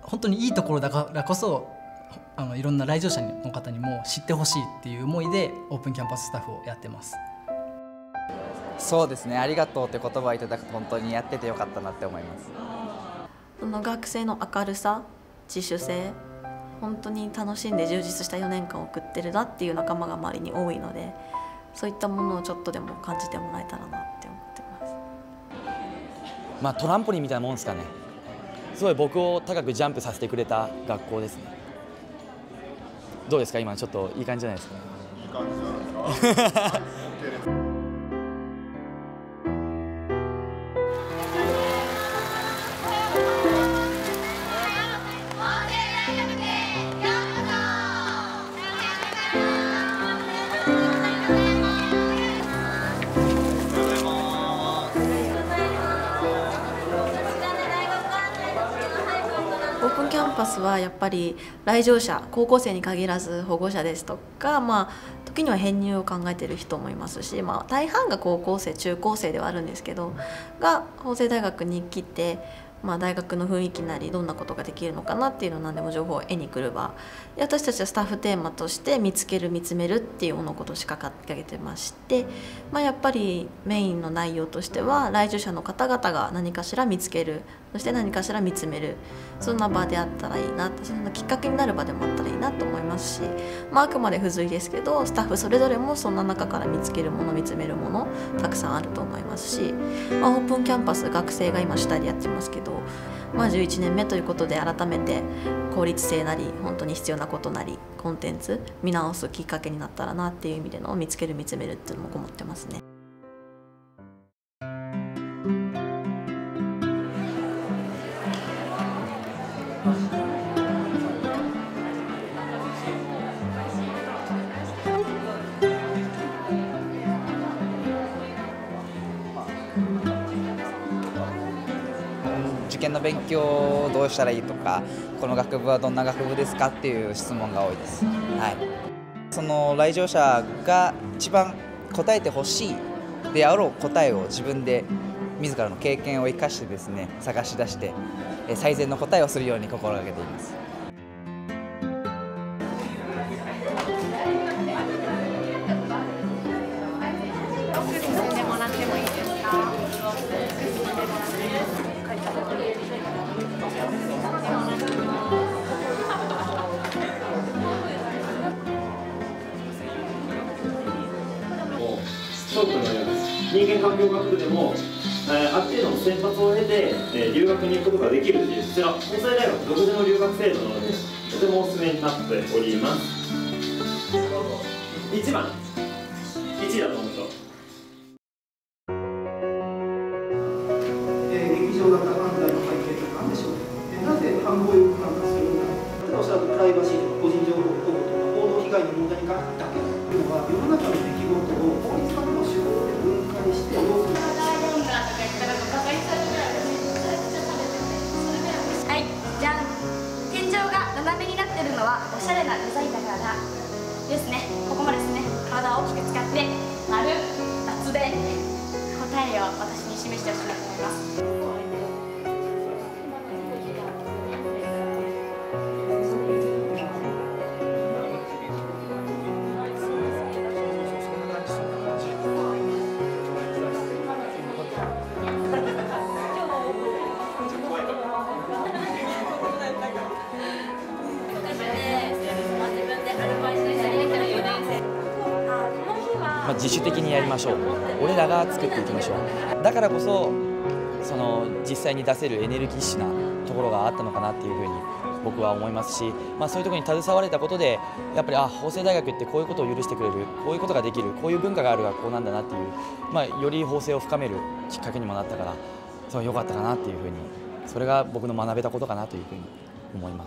本当にいいところだからこそいろんな来場者の方にも知ってほしいっていう思いでオープンキャンパススタッフをやってます。 そうですね、ありがとうって言葉をいただくと本当にやっててよかったなって思います。 その学生の明るさ、自主性、本当に楽しんで充実した4年間を送ってるなっていう仲間が周りに多いので、そういったものをちょっとでも感じてもらえたらなって思ってます。トランポリンみたいなもんですかね。すごい僕を高くジャンプさせてくれた学校ですね。どうですか、今ちょっといい感じじゃないですか。いい感じじゃないですか。 オープンキャンパスはやっぱり来場者、高校生に限らず保護者ですとか、時には編入を考えている人もいますし、大半が高校生、中高生ではあるんですけどが法政大学に来て、大学の雰囲気なりどんなことができるのかなっていうのを何でも情報を得に来る場で、私たちはスタッフテーマとして見つける見つめるっていうのことを仕掛けてまして、やっぱりメインの内容としては来場者の方々が何かしら見つける、そして何かしら見つめる、そんな場であったらいいな、そんなきっかけになる場でもあったらいいなと思いますし、あくまで付随ですけどスタッフそれぞれもそんな中から見つけるもの、見つめるものたくさんあると思いますし、オープンキャンパス学生が今主体でやってますけど、11年目ということで改めて効率性なり本当に必要なことなりコンテンツ見直すきっかけになったらなっていう意味での見つける見つめるっていうのもこもってますね。 受験の勉強をどうしたらいいとか、この学部はどんな学部ですかっていう質問が多いです。その来場者が一番答えてほしいであろう答えを自分で自らの経験を生かしてですね、探し出して最善の答えをするように心がけています。 勝負のようです。人間環境学部でも、ある程度の選抜を経て、留学に行くことができるという、こちら、法政大学独自の留学制度なので、とてもお勧めになっております。1番、1位だと思う人。 劇場型犯罪の背景とかなんでしょう。なぜ犯行を予告なんかするのか。おそらくプライバシーとか個人情報保護とか報道被害の問題に関してだけというのは、世の中の出来事を法律家の手法で分解して要するに。 はい、じゃん。天井が斜めになってるのはおしゃれなデザインだからですね。ここもですね、体を大きく使って丸、×で答えを私に示してほしいなと思います。 自主的にやりましょう。俺らが作っていきましょう。だからこそ実際に出せるエネルギッシュなところがあったのかなっていうふうに僕は思いますし、そういうところに携われたことでやっぱり法政大学ってこういうことを許してくれる、こういうことができる、こういう文化がある学校なんだなっていう、より法政を深めるきっかけにもなったから、それは良かったかなっていうふうに、それが僕の学べたことかなというふうに思います。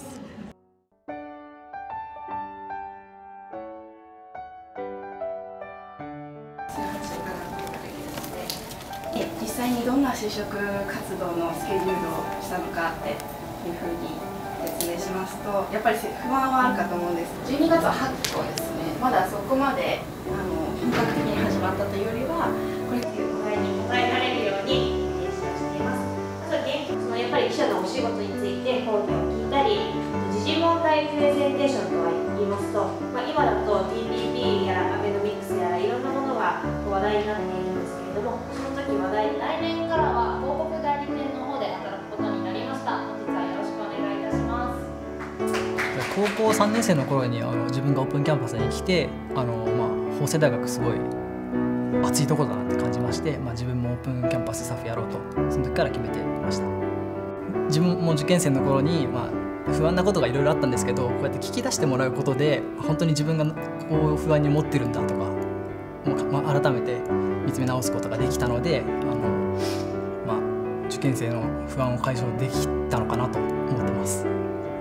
実際にどんな就職活動のスケジュールをしたのかっていうふうに説明しますと、やっぱり不安はあるかと思うんです。12月は8校ですね。まだそこまで本格的に始まったというよりは、これっていう答えに答えられるように練習をしています。やっぱり記者のお仕事について本を聞いたりり、時事問題プレゼンテーションとは言いますと、今だと TPP やらアベノミクスやらいろんなものが話題になっているんですけれども、その時来年からは広告代理店の方で働くことになりました。本日はよろしくお願いいたします。 高校3年生の頃に自分がオープンキャンパスに来て法政大学すごい熱いところだなって感じまして、自分もオープンキャンパススタッフやろうとその時から決めていました。自分も受験生の頃に、不安なことがいろいろあったんですけど、こうやって聞き出してもらうことで本当に自分がこう不安に思ってるんだとか、改めて見つめ直すことができたので受験生の不安を解消できたのかなと思ってます。